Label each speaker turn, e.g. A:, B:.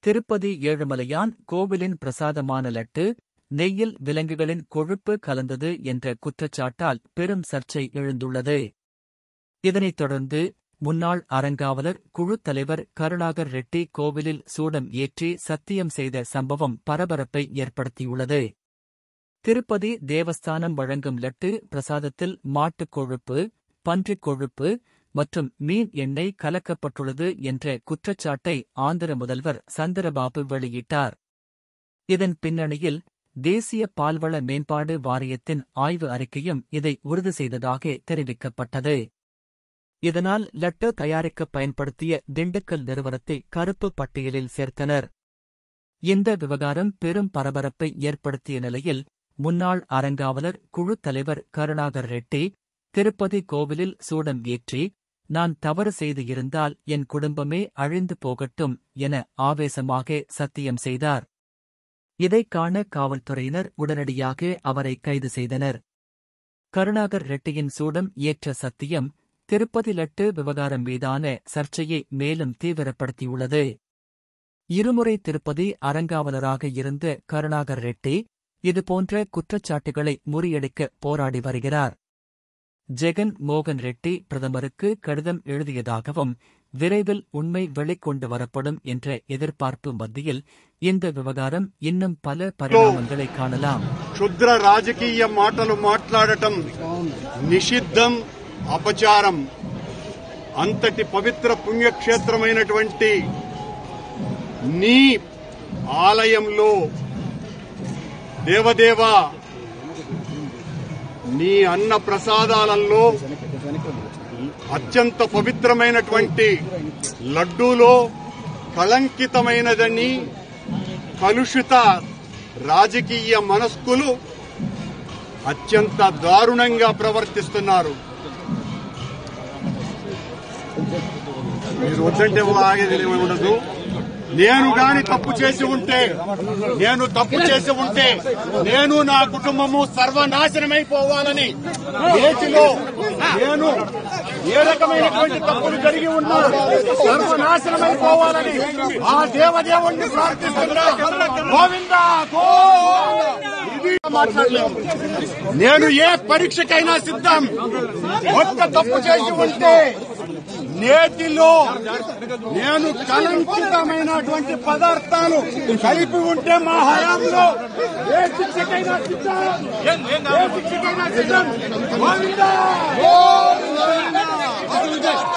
A: திருப்பதி ஏழுமலையான் கோவிலின் பிரசாதமான லட்டு நெய்யில் விலங்குகளின் கொழுப்பு கலந்தது என்ற குற்றச்சாட்டால் பெரும் சர்ச்சை எழுந்துள்ளது. இதனைத் தொடர்ந்து முன்னாள் அறங்காவலர் குழுத் தலைவர் கருணாகர் ரெட்டி கோவிலில் சூடம் ஏற்றி சத்தியம் செய்த சம்பவம் பரபரப்பை ஏற்படுத்தியுள்ளது. திருப்பதி தேவஸ்தானம் வழங்கும் லட்டு பிரசாதத்தில் மாட்டுக் கொழுப்பு, பன்றிக் கொழுப்பு மற்றும் மீன் எண்ணெய் கலக்கப்பட்டுள்ளது என்ற குற்றச்சாட்டை ஆந்திர முதல்வர் சந்திரபாபு வெளியிட்டார். இதன் பின்னணியில் தேசிய பால்வள மேம்பாடு வாரியத்தின் ஆய்வு அறிக்கையும் இதை உறுதி செய்ததாக தெரிவிக்கப்பட்டது. இதனால் லட்டு தயாரிக்க பயன்படுத்திய திண்டுக்கல் நிறுவனத்தை கருப்பு பட்டியலில் சேர்த்தனர். இந்த விவகாரம் பெரும் பரபரப்பை ஏற்படுத்திய நிலையில் முன்னாள் அறங்காவலர் குழுத் தலைவர் கருணாகர் ரெட்டி திருப்பதி கோவிலில் சூடம் ஏற்றி, நான் தவறு செய்து இருந்தால் என் குடும்பமே அழிந்து போகட்டும் என ஆவேசமாக சத்தியம் செய்தார். இதைக் காண காவல்துறையினர் உடனடியாக அவரை கைது செய்தனர். கருணாகர் ரெட்டியின் சூடம் ஏற்ற சத்தியம் திருப்பதி லட்டு விவகாரம் மீதான சர்ச்சையை மேலும் தீவிரப்படுத்தியுள்ளது. இருமுறை திருப்பதி அறங்காவலராக இருந்த கருணாகர் ரெட்டி இதுபோன்ற குற்றச்சாட்டுகளை முறியடிக்க போராடி வருகிறார். ஜெகன் மோகன் ரெட்டி பிரதமருக்கு கடிதம் எழுதியதாகவும் விரைவில் உண்மை வெளிக்கொண்டு வரப்படும் என்ற எதிர்பார்ப்பு மத்தியில் இந்த விவகாரம் இன்னும் பல பரிணாமங்களை காணலாம்.
B: క్షుద్ర రాజకీయ మాటలు మాట్లాడటం నిషిద్ధం, అపచారం. అంతటి పవిత్ర పుణ్యక్షేత్రమైనటువంటి నీ ఆలయంలో దేవదేవా నీ అన్న ప్రసాదాలలో అత్యంత పవిత్రమైనటువంటి లడ్డూలో కళంకితమైనదని కలుషిత రాజకీయ మనస్కులు అత్యంత దారుణంగా ప్రవర్తిస్తున్నారు. మీరు వద్దంటే ఆగేది ఉండదు. నేను గాని తప్పు చేసి ఉంటే, నేను నా కుటుంబము సర్వనాశనమైపోవాలని దేశంలో నేను ఏ రకమైనటువంటి తప్పులు జరిగి ఉన్నా సర్వనాశనమైపోవాలని ఆ దేవదేవుణ్ణి ప్రార్థిస్తున్నా. గోవిందా ఇది మాట్లాడలేము. నేను ఏ పరీక్షకైనా సిద్ధం. ఒక్క తప్పు చేసి ఉంటే నేతిలో నేను కలంకితమైనటువంటి పదార్థాలు కలిపి ఉంటే మా హయాంలో ఏ శిక్షకైనా సిద్ధం.